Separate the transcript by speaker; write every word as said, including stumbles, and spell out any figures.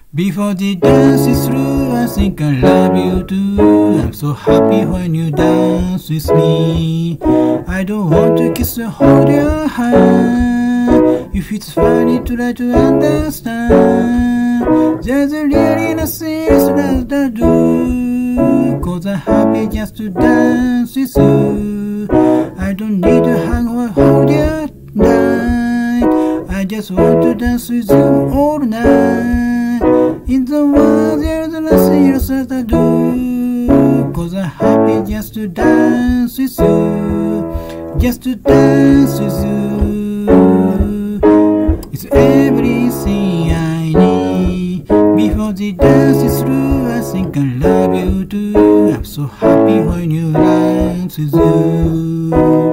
Speaker 1: Before the dance is through, I think I love you too. I'm so happy when you dance with me. I don't want to kiss or hold your hand. If it's funny to try to understand, there's really nothing left to do. Cause I'm happy just to dance with you. I don't need to hug or hold your night. I just want to dance with you all night. In the world there's nothing else to do. Cause I'm happy just to dance with you. Just to dance with you. It's everything I need. Before the dance is through, I think I love you too. I'm so happy when you dance with you.